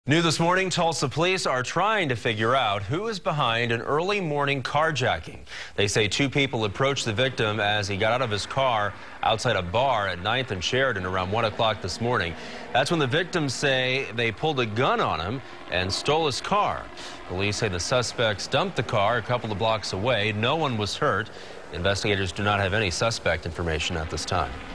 New this morning, Tulsa police are trying to figure out who is behind an early morning carjacking. They say two people approached the victim as he got out of his car outside a bar at 9th and Sheridan around 1 o'clock this morning. That's when the victims say they pulled a gun on him and stole his car. Police say the suspects dumped the car a couple of blocks away. No one was hurt. Investigators do not have any suspect information at this time.